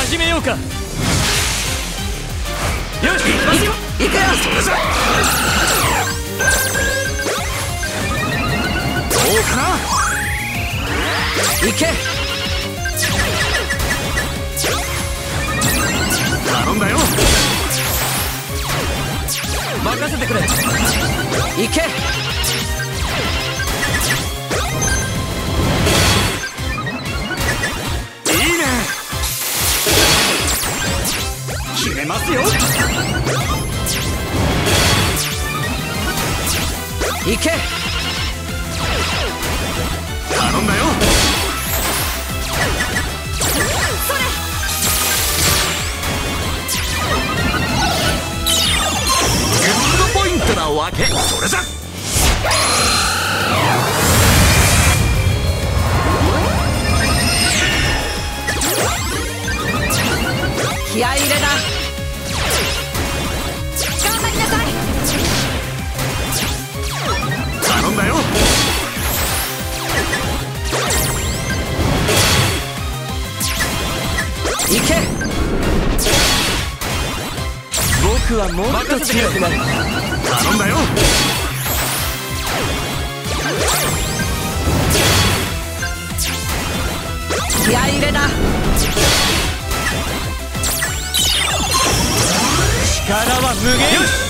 始めようか。よし、行きますよ。 行くよ。 それじゃどうかな。 行け。 頼んだよ。 任せてくれ。行け。 いいね。決めますよ。 行け。 頼んだよ。 それ。 グッドポイントなわけ。それじゃ気合い入れな。頑張りなさい。 頼んだよ。 行け。僕はもっと強くなる。 頼んだよ。 気合い入れな。 力は無限。よし。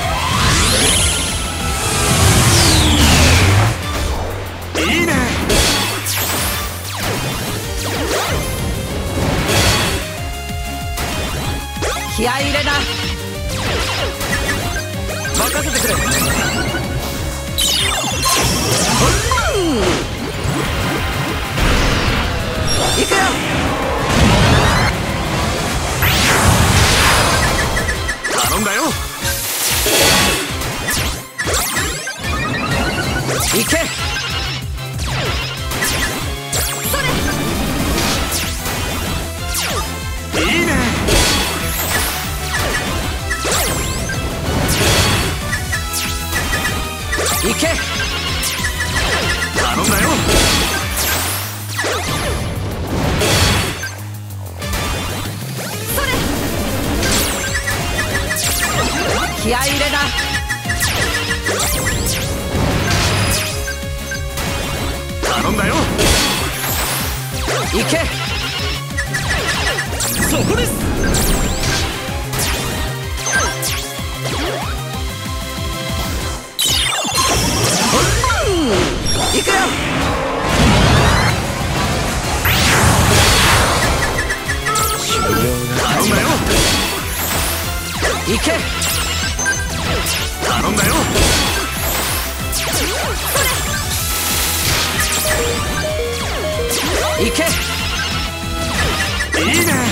いいね。 気合い入れな。任せてくれ。行くよ。 頼んだよ。 行け。 いいね。 行け。 頼んだよ。 気合い入れな。 頼んだよ。 行け。 そこです。 行くよ。 頼んだよ。 行け。 頼んだよ。 行け。 いいね。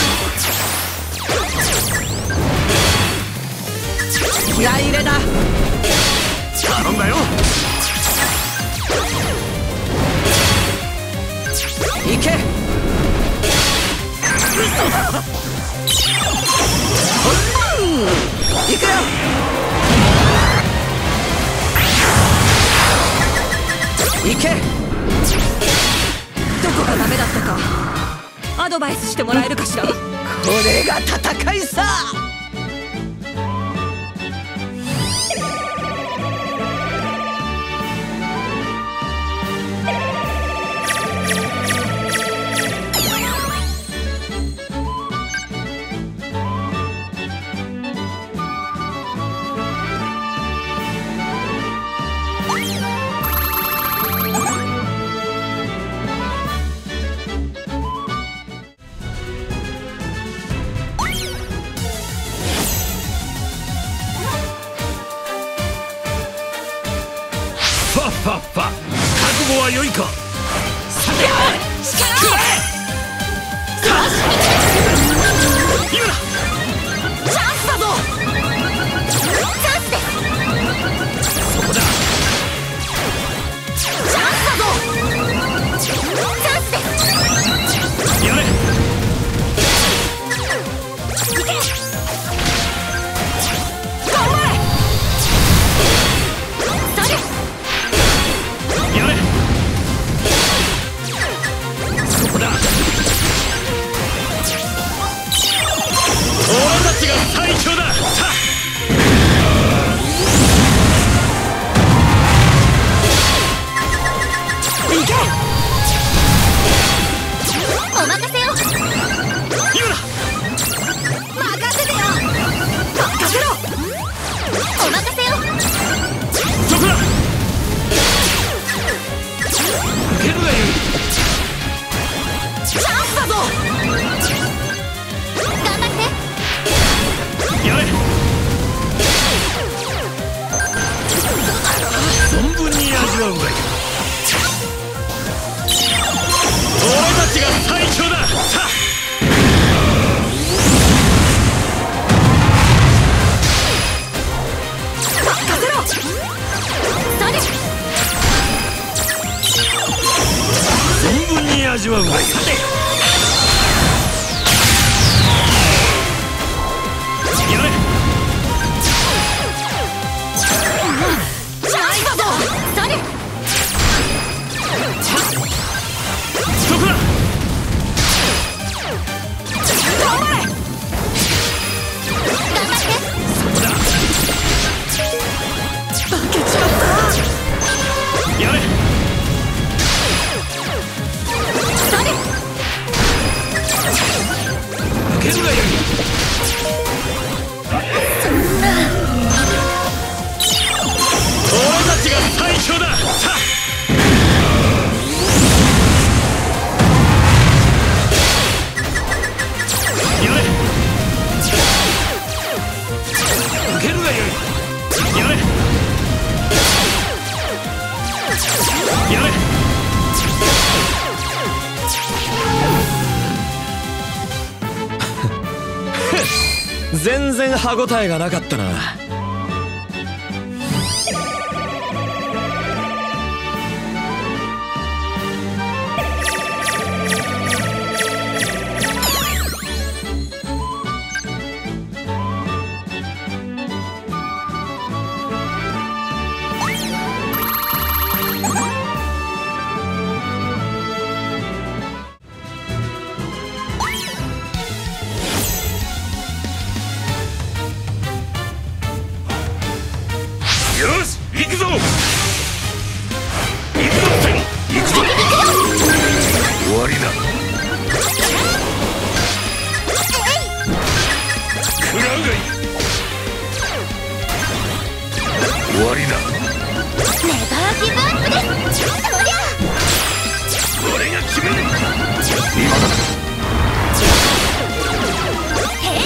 気合い入れな。 頼んだよ。 行け。行くよ。行け。 どこがダメだったかアドバイスしてもらえるかしら。 これが戦いさ。 ファッファッファ。覚悟は良いか。さて力を。 今だ。 チャンスだぞ。チャンスです。 そこだ。 チャンスだぞ。チャンスです。 やれ。 行け。頑張れ。それ。 やれ。そこだ。 お任せよ。 そこだ。受けるがよい。 チャンスだぞ。 頑張って。 やれ。存分に味わうがいい。俺たちが最強だ。さあ存分に味わうがいい。さてやれ。 チャンスだぞ。 それ。 そこだ。 頑張れ。 頑張って。 そこだ。 負けちまった。 やれ。 それ。 受けるがよい。俺たちが最強だ。さあやれ。受けるがよい。やれ。やれ。全然歯応えがなかったな。よし行くぞ。行くぞ行くぞ。終わりだ。食らうがいい。終わりだ。 ネバーギブアップです。そりゃ。 俺が決める。今だ。 へい。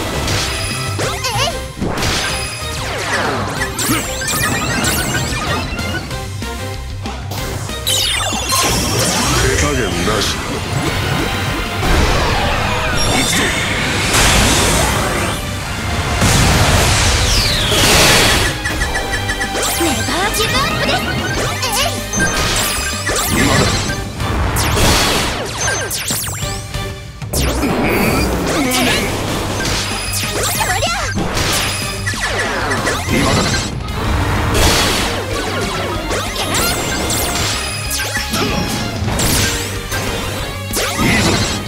手加減なし。行くぞ。 ネバーギブアップです。 今だ。 そりゃ。 今だ。いいぞ。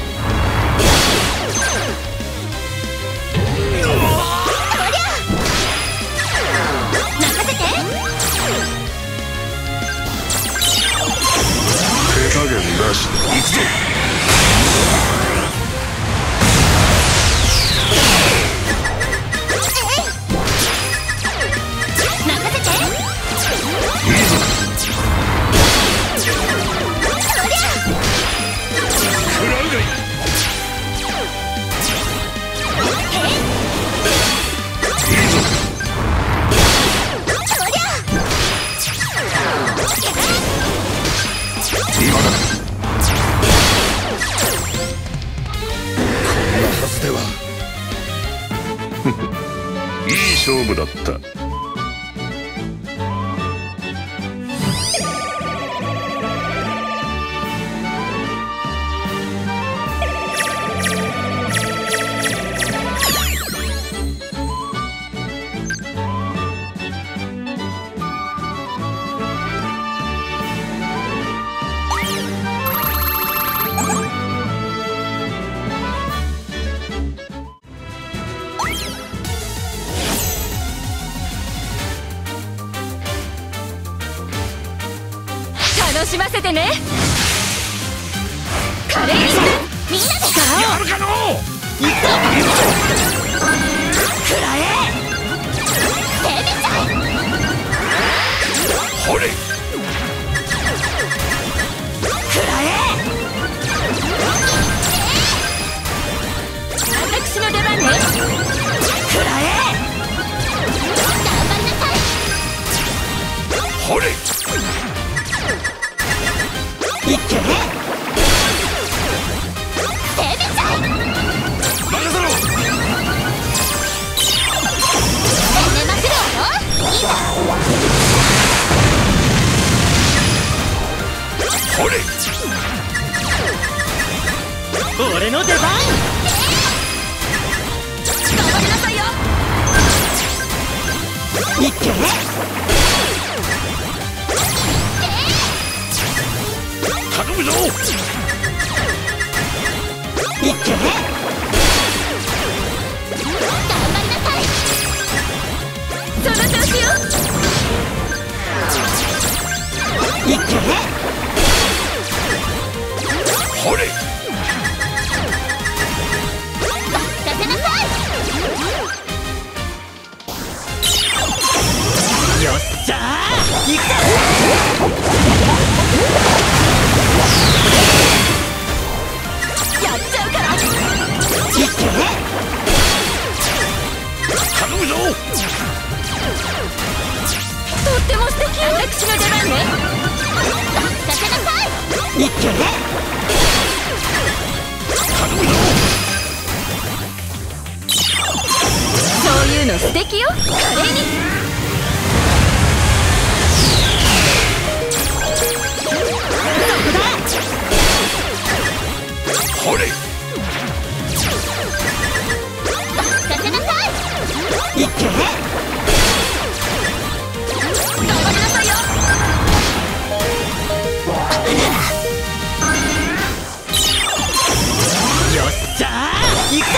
任せて。 手加減なし。行くぞ。 任せて。 いいぞ。 そりゃ。 食らうがいい。 へい。 いいぞ。 そりゃ。 今だ。こんなはずでは。いい勝負だった。 楽しませてね。華麗にみんなで力を。 やるかのう。 食らえ。殲滅。 ほれいけ攻めちゃえ任せろ攻めまくるわよいざほれ俺の出番。 頑張りなさいよいけ頼むぞいけ頑張りなさいその調子よいけほれ任せなさいよっしゃーいくぞ。 やっちゃうからいけ頼むぞとっても素敵よ私の出番ね任せなさいいけ頼むぞそういうの素敵よ華麗にほれ任せなさいいけ頑張りなさいよよっしゃーいくぞ。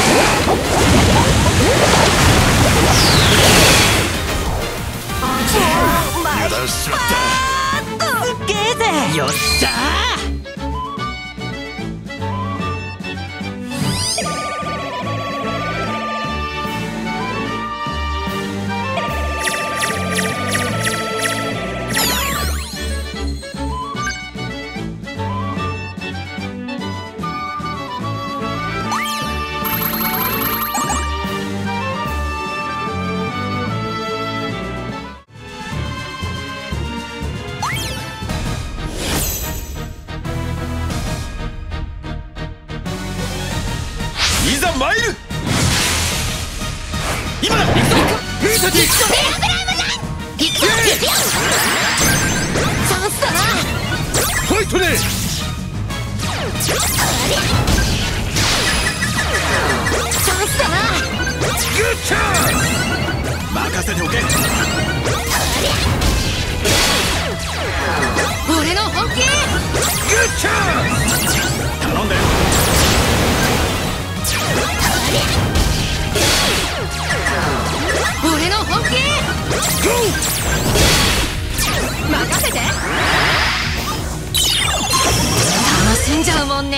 油断しちまったすっげーぜ。よっしゃいざ参る今だ行くぞフータティ行くぞチャンスだなファイトねチャンスだなグッチャンス任せておけ俺の本気グッチャンス頼んだよ俺の本気ゴ任せて楽しんじゃうもんね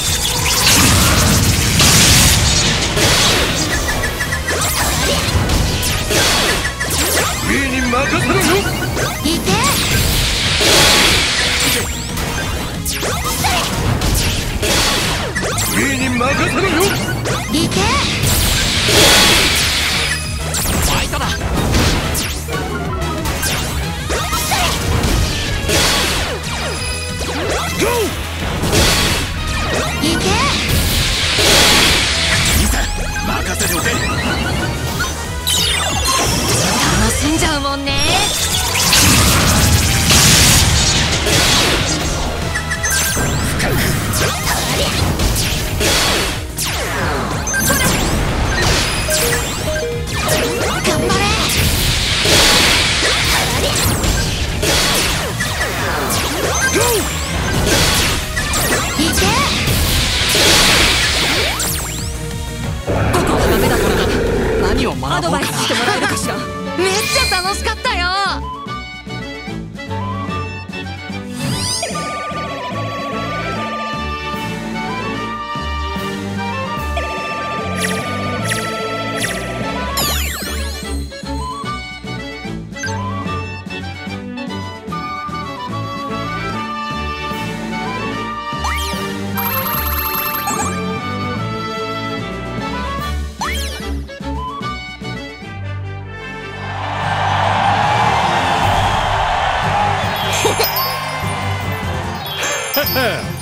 ー上に任せろよいけ上に任せろよいけファイトだ。 ゴいけいざ任せておけ楽しんじゃうもんね頑張れいけここがダメだからな何を学ぼうかな。 アドバイスしてもらえるかしらめっちゃ楽しかったよぜ。